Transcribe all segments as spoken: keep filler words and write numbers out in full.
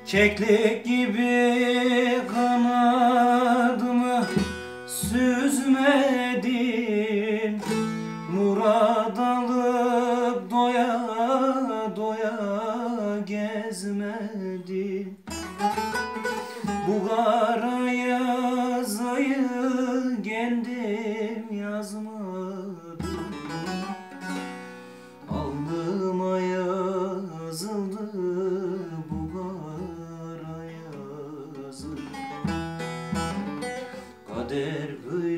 Keklik gibi kanadımı süzmedin, murad alıp doya doya gezmedin. Bu kara yazayı kendim yazmadım, alnıma yazıldı bu kara yazı. Kader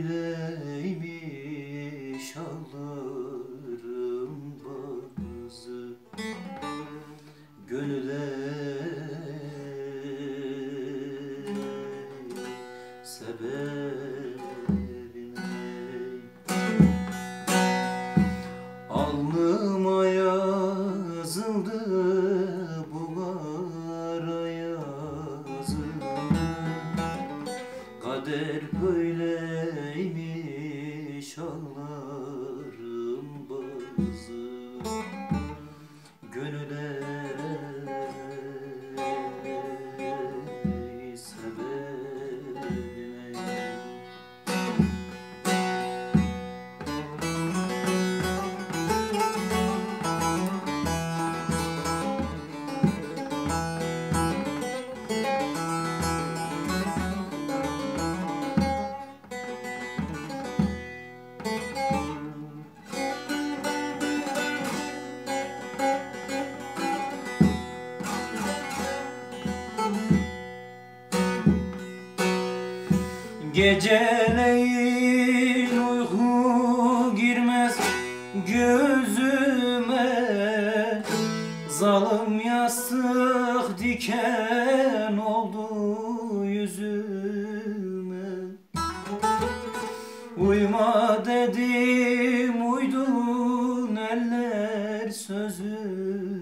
böyleymiş, ağlarım bazı gönüle sebebine. Alnıma yazıldı bu kara yazı. Kader böyleymiş, ağlarım bazı gönüle sebebine. Geceleyin uyku girmez gözüme, zalim yastık diken oldu yüzüme. Uyma dedim uydun eller sözüme.